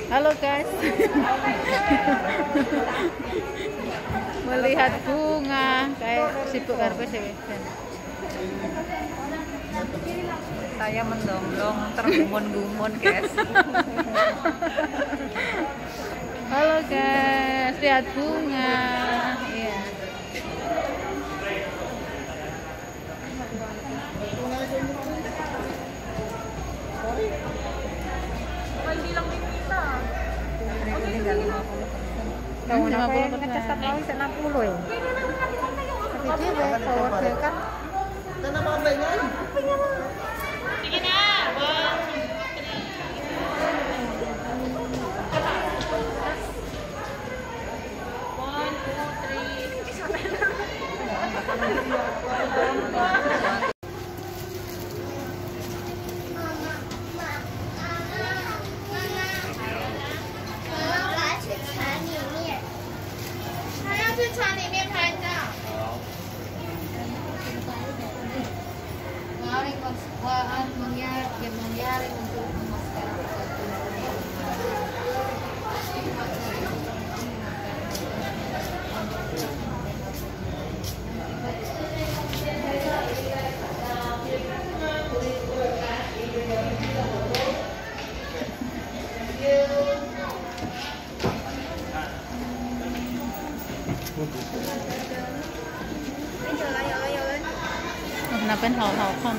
Halo guys. Melihat bunga kayak sibuk karpe sih. Saya mendongdong tergumun-gumun guys. Halo guys, lihat bunga. Iya. Bilang kita. Tinggal 50%. Tahun apa yang ngetes tahun 60 ya? Tapi dia power kan. Kenapa pengen? Untuk Kenapa hal-hal kan?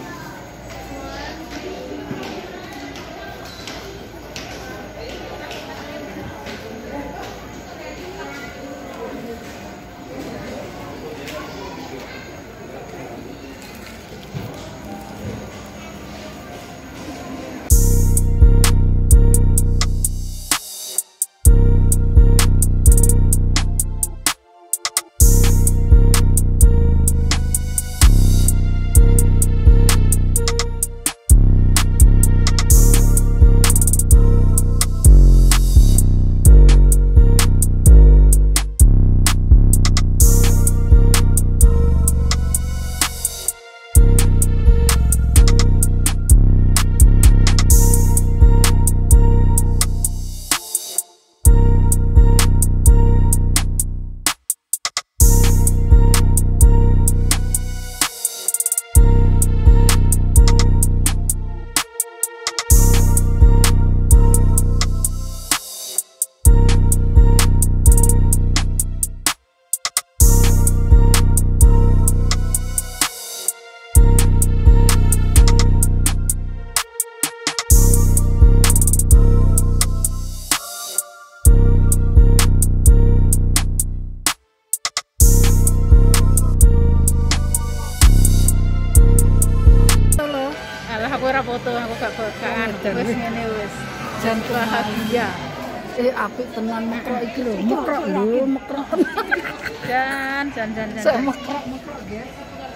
Aku ora foto, aku gak bakalan. Wis ngene wis. Jan bahagia. apik tenan mekrok iki lho. Mekrok lho, mekrok. Jan. Saya mekrok guys.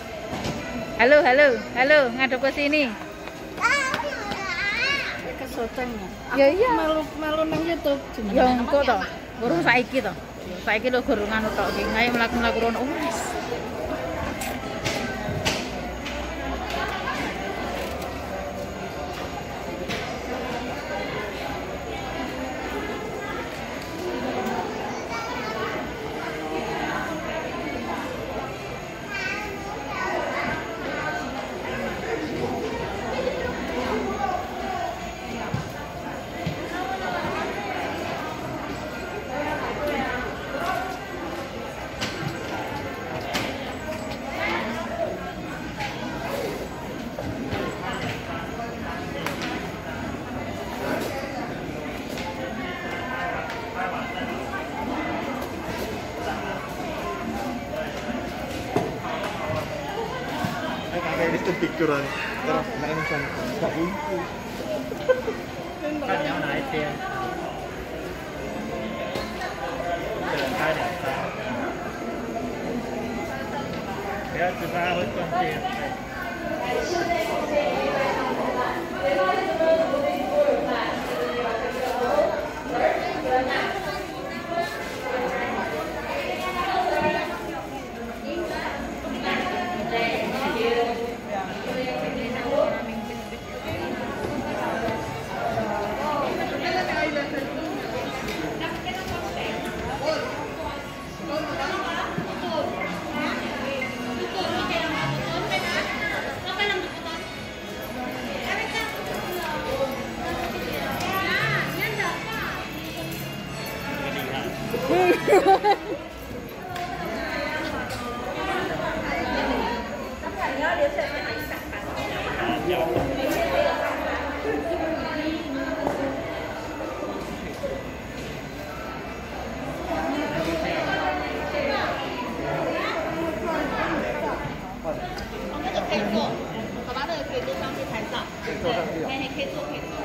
Halo, ngadep ke sini. Kesoteng. Ya iya. Melu nang YouTube. Ya engko to. Gurung saiki to. Saiki lho gurung anu tok iki. Ngayo mlaku-mlaku rono wis. Itu pikiran terus main kan nggak buntu kan yang naik ya ya cuma harus konsen 那个可以坐，爸爸那个可以坐上去拍照。 坐上去啊。 可以坐，可以坐。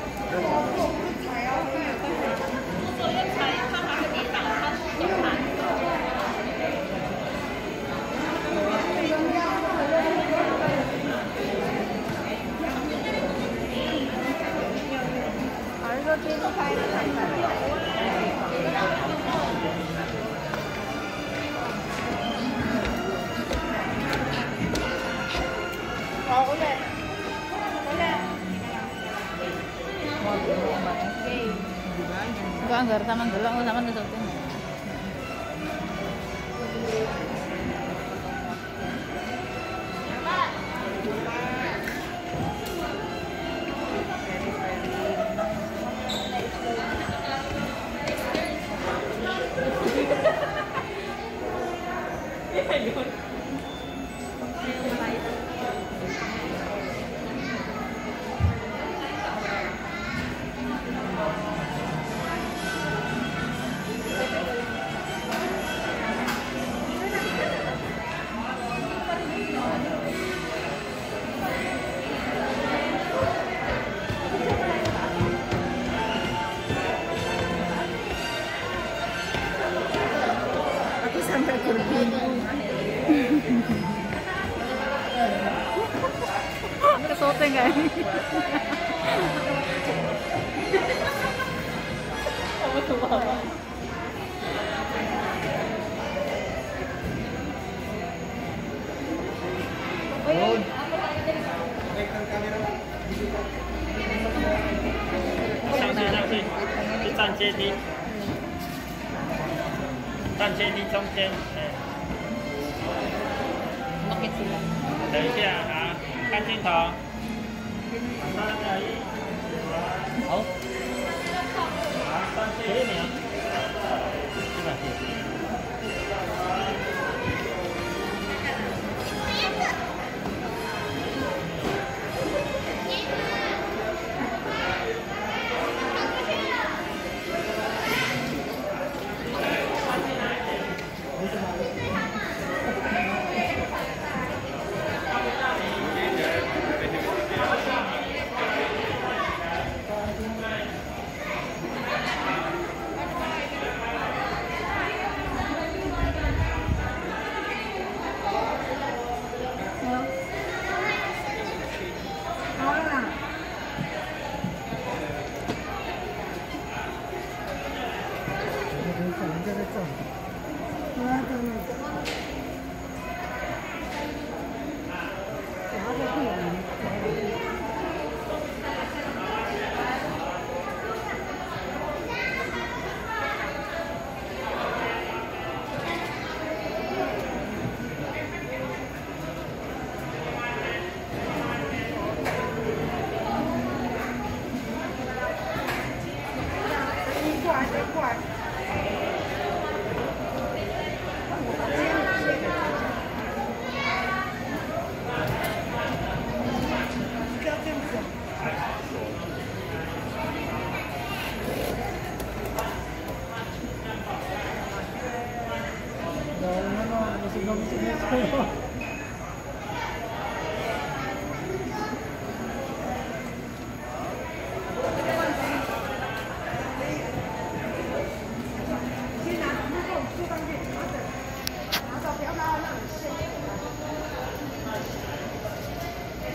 坐要踩，它还会抵挡，它是手盘。 还是说这个拍的太快？ Gua anggar sama gelong sama nututin. Aku sampai berbingung. Kesoting kan? Kamu tuh apa? 上去，就站阶梯，站阶梯中间，等一下啊，看镜头，好，好，给你啊，这个。 Masih